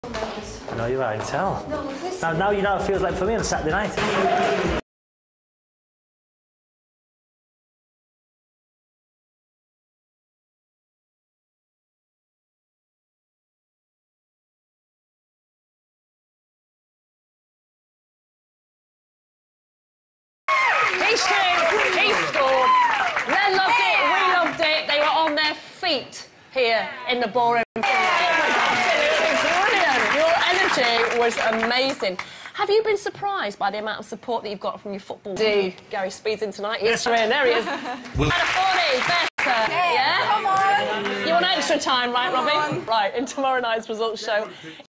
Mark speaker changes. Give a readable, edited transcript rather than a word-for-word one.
Speaker 1: No, you're right, I can tell. No, now you know what it feels like for me on a Saturday night.
Speaker 2: He scored. They loved it, we loved it. They were on their feet here in the ballroom. Absolutely brilliant. Your energy was amazing. Have you been surprised by the amount of support that you've got from your football team? Gary Speed's in tonight. Yes, there he is. Better. Yeah? Come on. You want extra time, right, Robbie? Right, in tomorrow night's results show.